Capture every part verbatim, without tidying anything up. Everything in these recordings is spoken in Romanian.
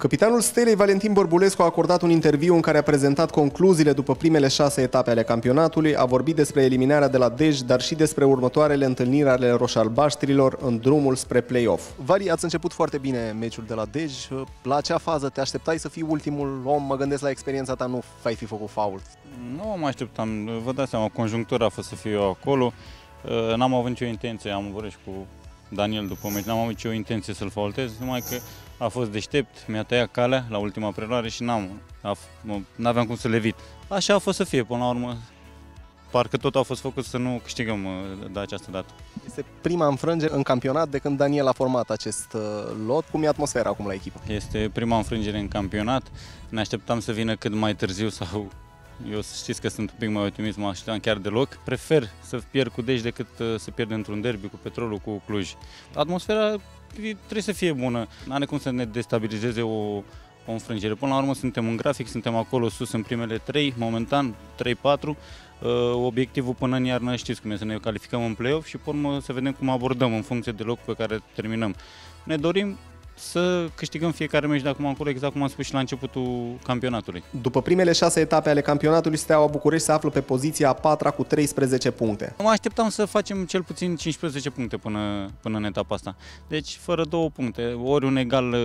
Capitanul Stelei, Valentin Bărbulescu, a acordat un interviu în care a prezentat concluziile după primele șase etape ale campionatului, a vorbit despre eliminarea de la Dej, dar și despre următoarele întâlniri ale roșalbaștrilor în drumul spre play-off. Vali, ați început foarte bine meciul de la Dej. La acea fază te așteptai să fii ultimul om? Mă gândesc la experiența ta, nu ai fi făcut fault. Nu mă așteptam, vă dați seama, conjunctura a fost să fiu eu acolo. N-am avut nicio intenție, am vorbit și cu Daniel după meci, n-am avut nicio intenție să-l faultez, numai că a fost deștept, mi-a tăiat calea la ultima preluare și n-am, n-aveam cum să le evit. Așa a fost să fie, până la urmă, parcă tot a fost făcut să nu câștigăm de această dată. Este prima înfrângere în campionat de când Daniel a format acest lot. Cum e atmosfera acum la echipă? Este prima înfrângere în campionat, ne așteptam să vină cât mai târziu sau... Eu știți că sunt un pic mai optimist, mă așteptam chiar deloc. Prefer să pierd cu Dej decât să pierd într-un derby cu Petrolul, cu Cluj. Atmosfera trebuie să fie bună, n-are cum să ne destabilizeze o, o înfrângere. Până la urmă suntem în grafic, suntem acolo sus în primele trei, momentan trei patru. Obiectivul până în iarnă știți cum e, să ne calificăm în play-off și până urmă să vedem cum abordăm în funcție de locul pe care terminăm. Ne dorim să câștigăm fiecare meci de acum încolo, exact cum am spus și la începutul campionatului. După primele șase etape ale campionatului, Steaua București se află pe poziția a patra cu treisprezece puncte. Mă așteptam să facem cel puțin cincisprezece puncte până, până în etapa asta. Deci fără două puncte, ori un egal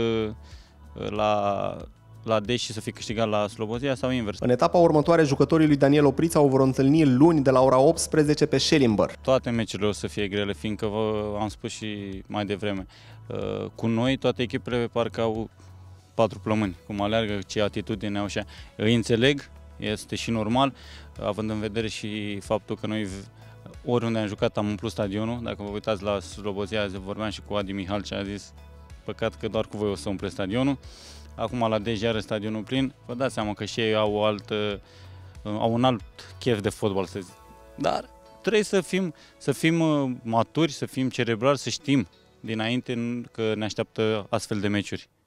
la, la Dej și să fi câștigat la Slobozia sau invers. În etapa următoare, jucătorii lui Daniel Oprița o vor întâlni luni de la ora optsprezece pe Schellimber. Toate meciurile o să fie grele, fiindcă vă am spus și mai devreme. Cu noi toate echipele parcă au patru plămâni, cum aleargă, ce atitudine au și îi înțeleg, este și normal, având în vedere și faptul că noi oriunde am jucat am umplut stadionul. Dacă vă uitați la Slobozia, vorbeam și cu Adi Mihal și a zis păcat că doar cu voi o să umple stadionul. Acum la Dej iară stadionul plin, vă dați seama că și ei au, o altă, au un alt chef de fotbal, să zic. Dar trebuie să fim, să fim maturi, să fim cerebrali, să știm dinainte că ne așteaptă astfel de meciuri.